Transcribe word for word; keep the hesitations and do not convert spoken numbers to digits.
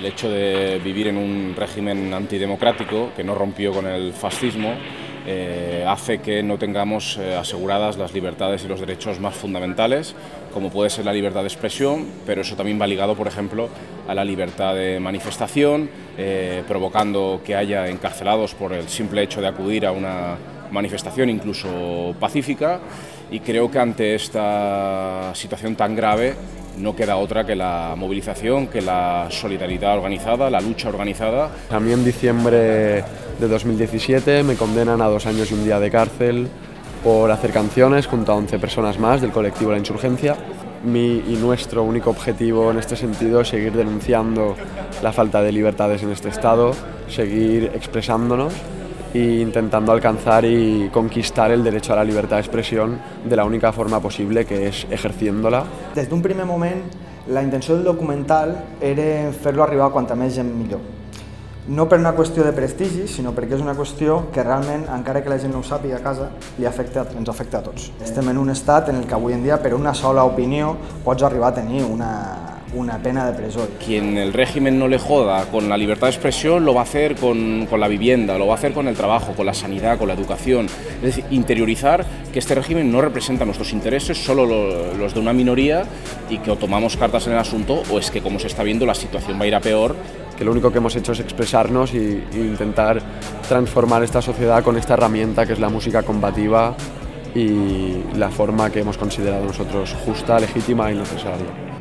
El hecho de vivir en un régimen antidemocrático que no rompió con el fascismo eh, hace que no tengamos eh, aseguradas las libertades y los derechos más fundamentales, como puede ser la libertad de expresión, pero eso también va ligado, por ejemplo, a la libertad de manifestación, eh, provocando que haya encarcelados por el simple hecho de acudir a una manifestación incluso pacífica, y creo que ante esta situación tan grave no queda otra que la movilización, que la solidaridad organizada, la lucha organizada. A mí en diciembre de dos mil diecisiete me condenan a dos años y un día de cárcel por hacer canciones junto a once personas más del colectivo La Insurgencia. Mi y nuestro único objetivo en este sentido es seguir denunciando la falta de libertades en este Estado, seguir expresándonos e intentando alcanzar y conquistar el derecho a la libertad de expressió de la única forma possible, que és ejerciéndola. Des d'un primer moment, la intenció del documental era fer-lo arribar a quanta més gent millor. No per una qüestió de prestigi, sinó perquè és una qüestió que realment, encara que la gent no ho sàpiga a casa, li afecta, ens afecta a tots. Estem en un estat en el que avui en dia, per una sola opinió, pots arribar a tenir una, una pena de presó. Quien el régimen no le joda con la libertad de expresión lo va a hacer con, con la vivienda, lo va a hacer con el trabajo, con la sanidad, con la educación. Es decir, interiorizar que este régimen no representa nuestros intereses, solo lo, los de una minoría, y que o tomamos cartas en el asunto o es que, como se está viendo, la situación va a ir a peor. Que lo único que hemos hecho es expresarnos e intentar transformar esta sociedad con esta herramienta que es la música combativa y la forma que hemos considerado nosotros justa, legítima y necesaria.